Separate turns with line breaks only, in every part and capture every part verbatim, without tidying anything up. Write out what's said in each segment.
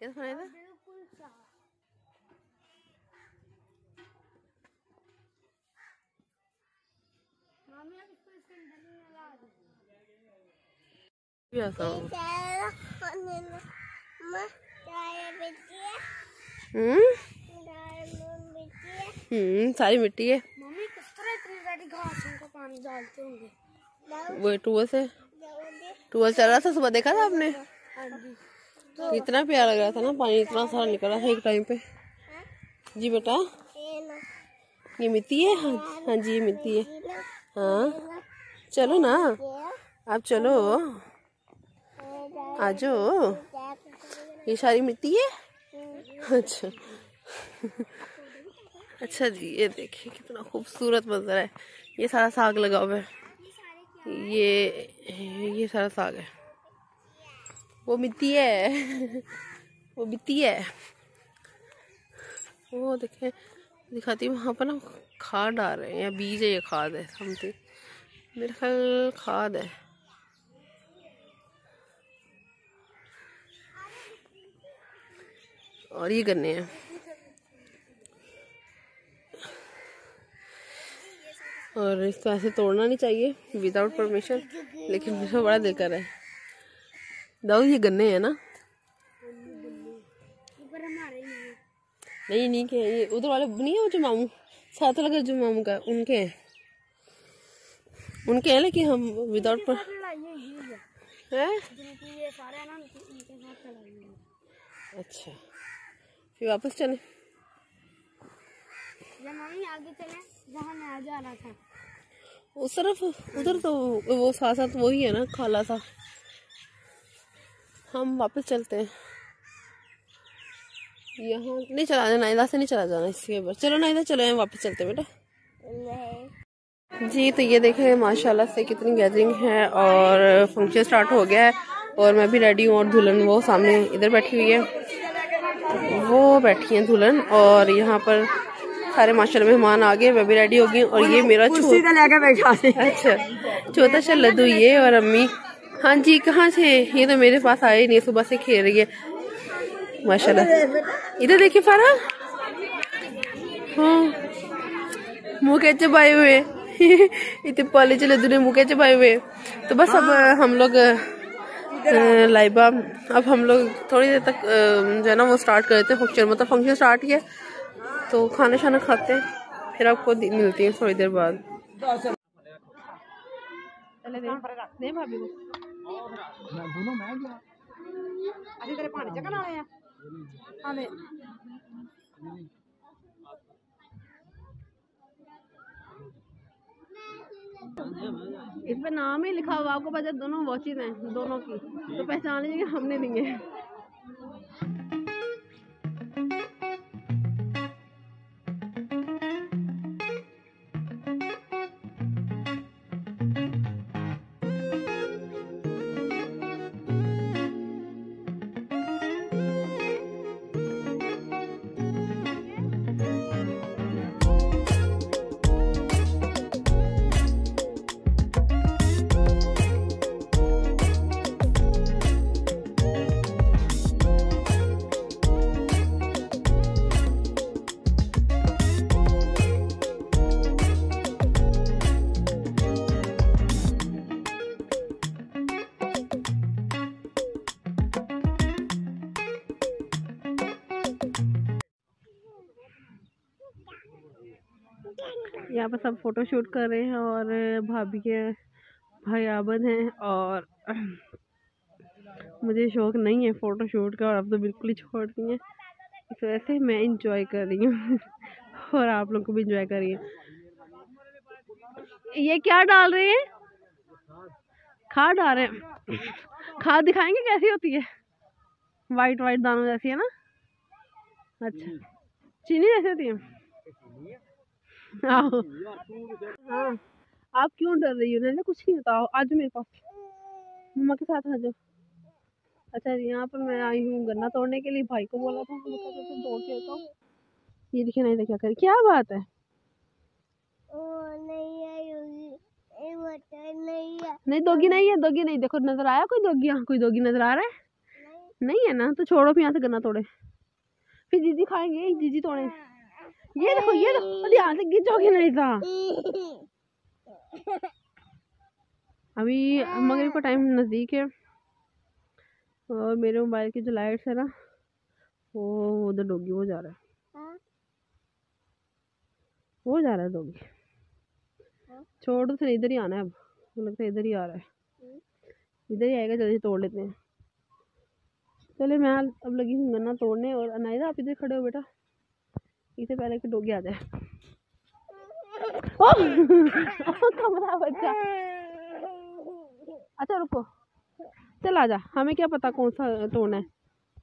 कैसा खाना था? हम्म हम्म सारी मिट्टी है।
मम्मी किस तरह इतनी सारी घासों को पानी डालते होंगे?
वो टूअल से टूअल चल रहा था, सुबह देखा था आपने? तो इतना प्यारा लग रहा था ना, पानी इतना सारा निकल रहा था एक टाइम पे। जी बेटा, ये मिट्टी है। हाँ हाँ जी, ये मिट्टी है। हाँ चलो ना, आप चलो, आ जाओ। ये सारी मिट्टी है। अच्छा अच्छा जी, ये देखिए कितना खूबसूरत मंजर है। ये सारा साग लगा हुआ है, ये ये सारा साग है। वो मिट्टी है वो मिट्टी है। वो देखें, दिखाती हूँ। वहाँ पर ना खाद डाल रहे हैं, या बीज है, ये खाद है समथिंग, मेरे ख्याल खाद है। और ये गन्ने हैं। और इसको ऐसे तोड़ना नहीं चाहिए विदाउट परमिशन, लेकिन मुझे बड़ा दिल कर रहा है। दाऊ ये गन्ने हैं ना? नहीं नहीं के ये उधर वाले नहीं है, वो जो मामू साथ लगा, जो मामू का, उनके हैं उनके हैं लेकिन हम विदाउट पर है। अच्छा, फिर वापस चले।
मम्मी आगे चले जहाँ मैं आ जा रहा था,
उस तरफ। उधर तो वो साथ साथ वही है ना, खाला सा। हम वापस चलते हैं। यहाँ नहीं चला जाना, इधर से नहीं चला जाना, इसके ऊपर चलो ना, इधर चलो, यहाँ वापस चलते बेटा। जी तो ये देखें माशाल्लाह से कितनी गैदरिंग है, और फंक्शन स्टार्ट हो गया है। और मैं भी रेडी हूँ, और दुल्हन वो सामने इधर बैठी हुई है, वो बैठी है दुल्हन। और यहाँ पर सारे माशाल्लाह मेहमान आ गए, मैं भी रेडी हो गई। और ये मेरा छोटा अच्छा छोटा सा लड्डू, ये और अम्मी। हाँ जी, कहाँ से? ये तो मेरे पास आए नहीं, सुबह से खेल रही है माशाल्लाह। इधर देखिए फारा, हाँ मुँह के चबाए हुए इतने पाले चले दूर मुँह के चबाए हुए। तो बस अब हम लोग लाइबा, अब हम लोग थोड़ी देर तक जो है ना वो स्टार्ट करते हैं फंक्शन, मतलब फंक्शन स्टार्ट किया तो खाना शाना खाते हैं, फिर आपको मिलती है थोड़ी देर बाद। नहीं भाभी को तेरे पानी चकन आए हैं। इस पे नाम ही लिखा हुआ, आपको पता है दोनों वॉचेज हैं दोनों की, तो पहचान लीजिए हमने दी है। यहाँ पर सब फोटो शूट कर रहे हैं, और भाभी के भाई आबद हैं, और मुझे शौक नहीं है फोटो शूट का, और अब तो बिल्कुल ही छोड़ दी है। इस वजह से मैं इंजॉय कर रही हूँ और आप लोग को भी इंजॉय करिए। ये क्या डाल रहे हैं? खाद डाल रहे हैं। खाद दिखाएंगे कैसी होती है? वाइट वाइट दानों जैसी है ना? अच्छा, चीनी जैसी होती है। हाँ, आप क्यों डर रही हो? ना कुछ नहीं बताओ, आज मेरे पास मम्मा के साथ आ जाओ। अच्छा जी, यहाँ पर मैं आई हूँ गन्ना तोड़ने के लिए, भाई को बोला था तो तोड़ के होता हूँ। ये देखिए नहीं देखा कर, क्या बात है? ओ, नहीं है, नहीं है, नहीं दोगी नहीं है, दोगी नहीं। देखो नजर आया कोई दोगी? यहाँ कोई दोगी नजर आ रहा है? नहीं है ना तो छोड़ो, फिर यहाँ से गन्ना तोड़े, फिर दीदी खाएंगे, दीदी तोड़े। ये देखो ये देखो, ध्यान से गिर जाओगे नहीं था। अभी मगरिब का टाइम नज़दीक है और मेरे मोबाइल की जो लाइट्स है ना वो उधर डोगी वो जा रहा है, वो जा रहा है डोगी। छोड़ तो इधर ही आना है, अब लगता है इधर ही आ रहा है, इधर ही आएगा, जल्दी तोड़ लेते हैं। चले मैं अब लगी हूँ गन्ना तोड़ने, और अनायदा आप इधर खड़े हो बेटा, इससे पहले कि डोगी आ जाए। कमरा बच्चा, अच्छा रुको, चल आजा, हमें क्या पता कौन सा तोड़ना है।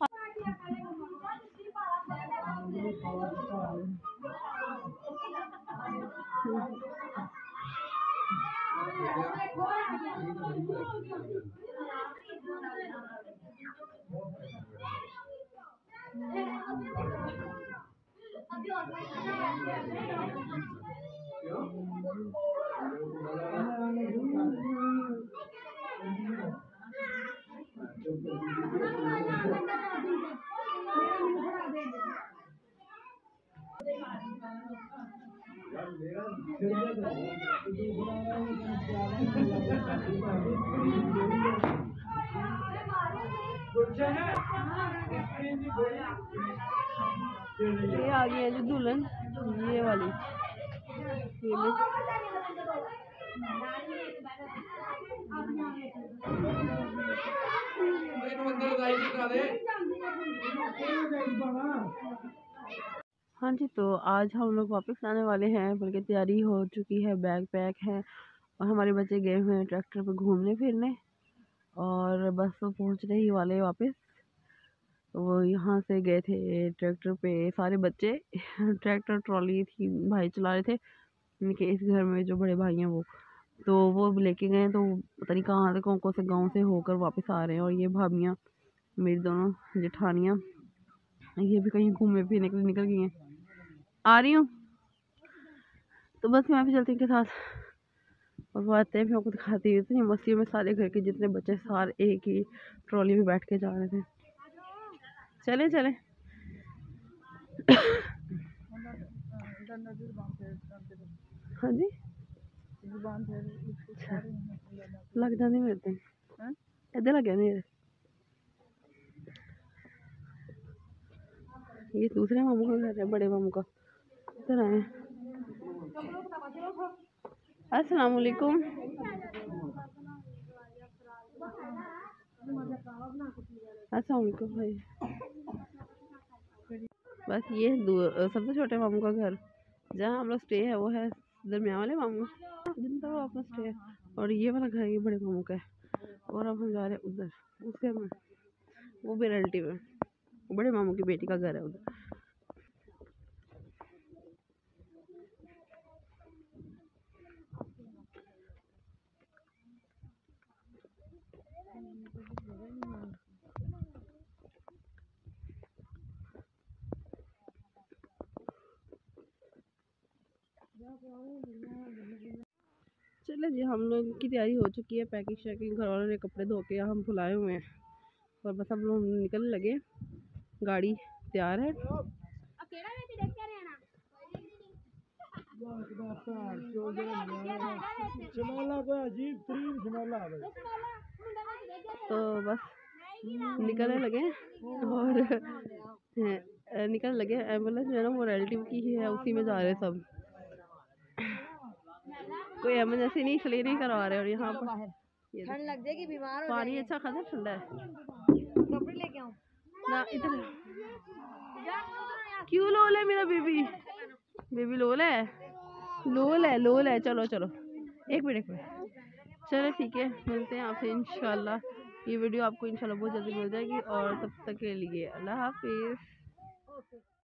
ये आ गई है जो दुल्हन, ये वाली, ये हाँ जी। तो आज हम लोग वापस आने वाले हैं, बल्कि तैयारी हो चुकी है, बैग पैक है और हमारे बच्चे गए हुए हैं ट्रैक्टर पर घूमने फिरने, और बस वो पहुंच रहे ही वाले वापस। वो यहाँ से गए थे ट्रैक्टर पे सारे बच्चे, ट्रैक्टर ट्रॉली थी, भाई चला रहे थे उनके इस घर में जो बड़े भाई हैं वो, तो वो लेके गए, तो पता नहीं कहाँ से, कौन कौन से गांव से होकर वापस आ रहे हैं। और ये भाभियाँ मेरी दोनों जेठानियाँ, ये भी कहीं घूमने फिरने के लिए निकल गई हैं, आ रही हूँ। तो बस मैं भी चलती हूँ के साथ, और वो आते हैं फिर आपको दिखाती हूँ। इतनी मस्ती में सारे घर के जितने बच्चे सारे एक ही ट्रॉली में बैठ के जा रहे थे। चले चले हाँ जी, लग जाने मिलते हैं इधर लगे नहीं। ये दूसरे मामू का घर है, बड़े मामू का, इधर आए। अस्सलाम वालेकुम। अस्सलाम वालेकुम भाई। बस ये सबसे छोटे मामू का घर, जहाँ हम लोग स्टे है वो है दरमियान वाले मामू जिनका वो अपना स्टे है, और ये वाला घर ये बड़े मामू का है। और अब हम जा रहे हैं उधर, उस घर में, वो भी रिलेटिव है, बड़े मामू की बेटी का घर है उधर। चले जी, हम लोग की तैयारी हो चुकी है, पैकिंग शैकिंग, घर वालों ने कपड़े धो के हम फुलाए हुए हैं, और बस हम लोग निकलने लगे। गाड़ी तैयार है। तो बस निकलने लगे, और निकलने लगे। एम्बुलेंस जो है ना वो रिलेटिव की ही है, उसी में जा रहे सब, कोई एमरजेंसी नहीं, इसलिए नहीं करवा रहे। और यहाँ पर ठंड लग जाएगी, बीमार हो पानी अच्छा खासा ठंडा है, कपड़े लेके आऊं ना इधर। क्यों लोल है मेरा बेबी, बेबी लोल है, लोल है, लोल है। चलो चलो एक मिनट एक मिनट चलो ठीक है, मिलते हैं आपसे इंशाल्लाह। ये वीडियो आपको इंशाल्लाह बहुत जल्दी मिल जाएगी, और तब तक के लिए अल्लाह हाफिज़।